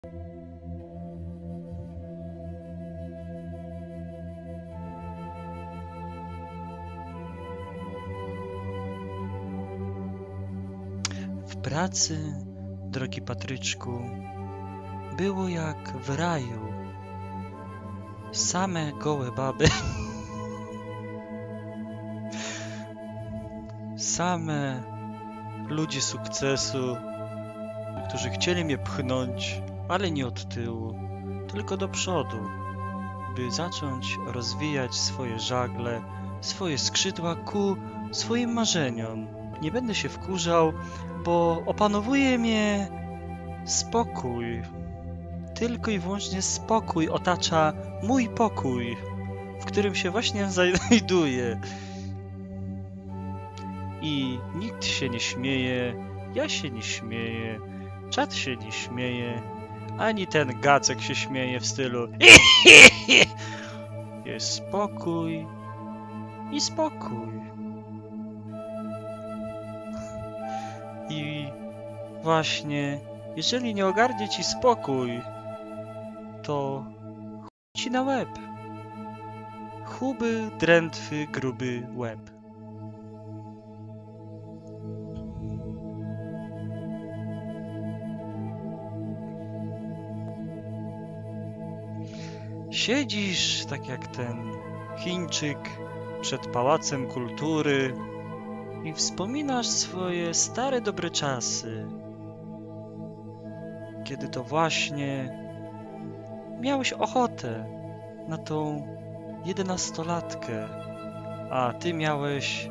W pracy, drogi Patryczku, było jak w raju. Same gołe baby, same ludzie sukcesu, którzy chcieli mnie pchnąć, ale nie od tyłu, tylko do przodu, by zacząć rozwijać swoje żagle, swoje skrzydła ku swoim marzeniom. Nie będę się wkurzał, bo opanowuje mnie spokój. Tylko i wyłącznie spokój otacza mój pokój, w którym się właśnie znajduję. I nikt się nie śmieje, ja się nie śmieję, czat się nie śmieje, ani ten Gacek się śmieje w stylu jest spokój i spokój. I właśnie, jeżeli nie ogarnie ci spokój, to chuj ci na łeb. Chuby, drętwy, gruby łeb. Siedzisz tak jak ten Chińczyk przed Pałacem Kultury i wspominasz swoje stare dobre czasy, kiedy to właśnie miałeś ochotę na tą 11-latkę, a ty miałeś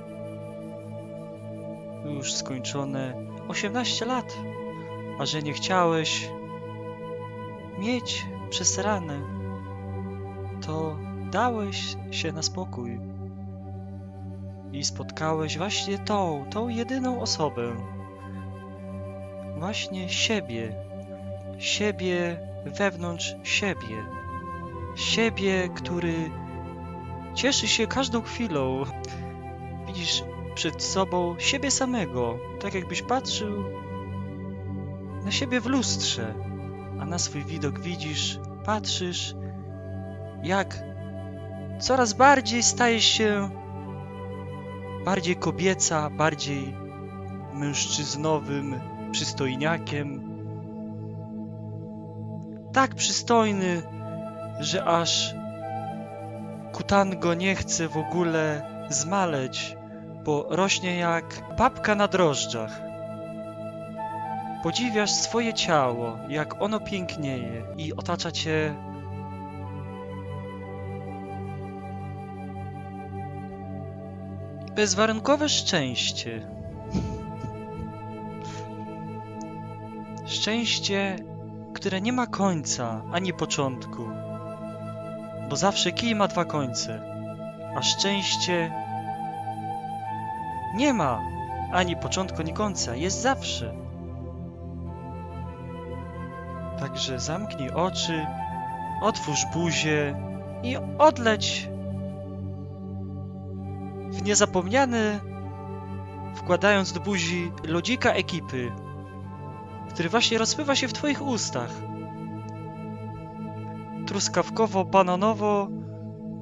już skończone 18 lat, a że nie chciałeś mieć przesrane, to dałeś się na spokój i spotkałeś właśnie tą jedyną osobę, właśnie siebie wewnątrz siebie, który cieszy się każdą chwilą. Widzisz przed sobą siebie samego, tak jakbyś patrzył na siebie w lustrze, a na swój widok patrzysz, jak coraz bardziej stajesz się bardziej kobieca, bardziej mężczyznowym przystojniakiem. Tak przystojny, że aż kutango nie chce w ogóle zmaleć, bo rośnie jak babka na drożdżach. Podziwiasz swoje ciało, jak ono pięknieje i otacza cię bezwarunkowe szczęście. Szczęście, które nie ma końca ani początku, bo zawsze kij ma dwa końce, a szczęście nie ma ani początku, ani końca, jest zawsze. Także zamknij oczy, otwórz buzię i odleć w niezapomniane, wkładając do buzi lodzika ekipy, który właśnie rozpływa się w twoich ustach.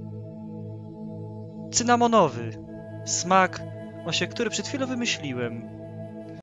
Truskawkowo-bananowo-cynamonowy smak, właśnie który przed chwilą wymyśliłem.